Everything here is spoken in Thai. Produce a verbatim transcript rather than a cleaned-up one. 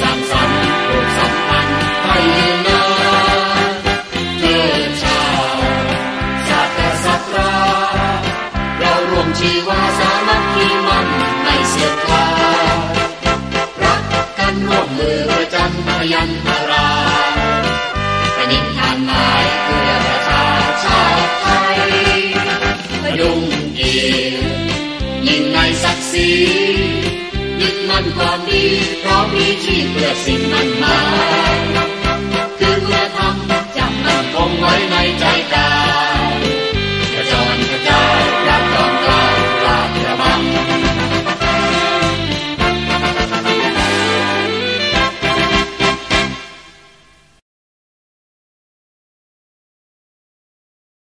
ร้างสรรค์โลกสัมพันธ์ให้ยืนนานเทิดชาติศาสตร์ศาสตราเรารวมชีวาสามัคคีมันไม่เสื่อมคลายรักกันร่วมมือประจันพยัญชนะประดิษฐ์ทานหมายเพื่อประชาชาติไทยพดุงเกียรติยิ่งในศักดิ์ศรียึดมั่นความดีพร้อมมีชีพเพื่อสิ่งมั่นหมาย